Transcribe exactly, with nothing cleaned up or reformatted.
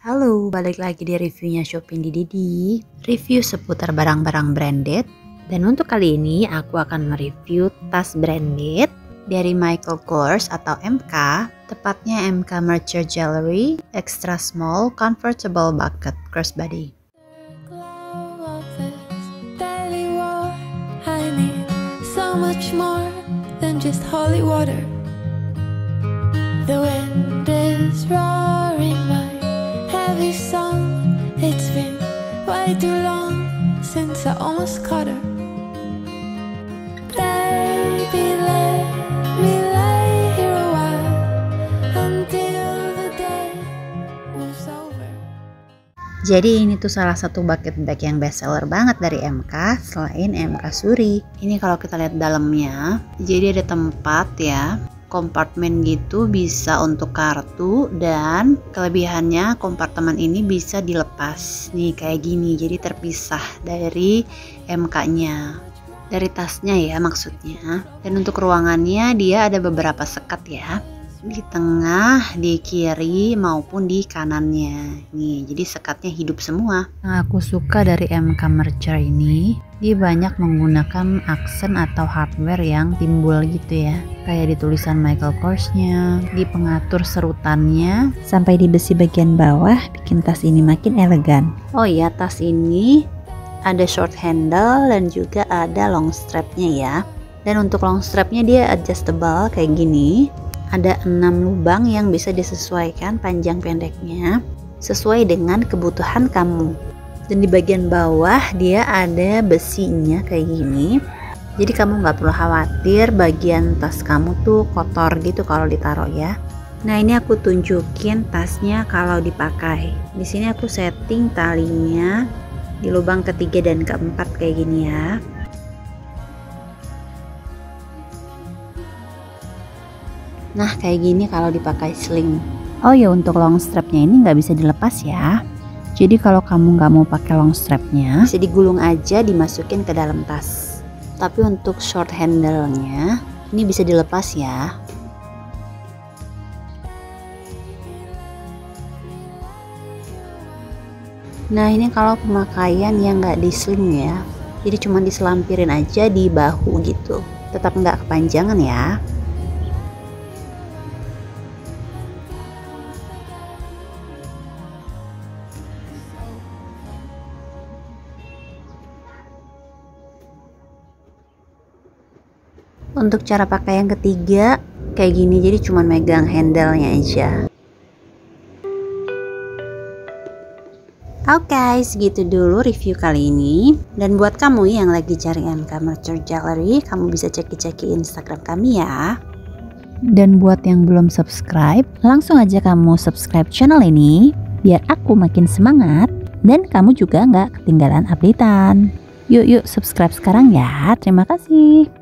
Halo, balik lagi di reviewnya Shopping di Didi. Review seputar barang-barang branded. Dan untuk kali ini aku akan mereview tas branded dari Michael Kors atau M K. Tepatnya M K Mercer Jewelry Extra Small Comfortable Bucket Crossbody. Much more than just holy water. The wind is roaring my heavy song. It's been way too long since I almost caught her. Baby, let me lay here a while until the day moves over. Jadi ini tuh salah satu bucket bag yang best seller banget dari M K selain M K Suri. Ini kalau kita lihat dalamnya, jadi ada tempat ya, kompartemen gitu bisa untuk kartu, dan kelebihannya kompartemen ini bisa dilepas nih kayak gini, jadi terpisah dari M K-nya, dari tasnya ya maksudnya. Dan untuk ruangannya dia ada beberapa sekat ya, di tengah, di kiri maupun di kanannya nih, jadi sekatnya hidup semua. Yang aku suka dari M K Mercer ini, dia banyak menggunakan aksen atau hardware yang timbul gitu ya, kayak di tulisan Michael Kors-nya, di pengatur serutannya, sampai di besi bagian bawah, bikin tas ini makin elegan. Oh iya, tas ini ada short handle dan juga ada long strapnya ya. Dan untuk long strapnya dia adjustable kayak gini. Ada enam lubang yang bisa disesuaikan panjang pendeknya sesuai dengan kebutuhan kamu. Dan di bagian bawah dia ada besinya kayak gini. Jadi kamu nggak perlu khawatir bagian tas kamu tuh kotor gitu kalau ditaruh ya. Nah ini aku tunjukin tasnya kalau dipakai. Di sini aku setting talinya di lubang ketiga dan keempat kayak gini ya. Nah kayak gini kalau dipakai sling. Oh ya, untuk long strapnya ini nggak bisa dilepas ya. Jadi kalau kamu nggak mau pakai long strapnya, bisa digulung aja dimasukin ke dalam tas. Tapi untuk short handle-nya ini bisa dilepas ya. Nah ini kalau pemakaian yang nggak di sling ya, jadi cuma diselampirin aja di bahu gitu, tetap nggak kepanjangan ya. Untuk cara pakai yang ketiga kayak gini, jadi cuman megang handle-nya aja. Oke okay, segitu dulu review kali ini. Dan buat kamu yang lagi cari M K Mercer Jewelry, kamu bisa ceki-ceki Instagram kami ya. Dan buat yang belum subscribe, langsung aja kamu subscribe channel ini biar aku makin semangat dan kamu juga nggak ketinggalan updatean. Yuk yuk subscribe sekarang ya. Terima kasih.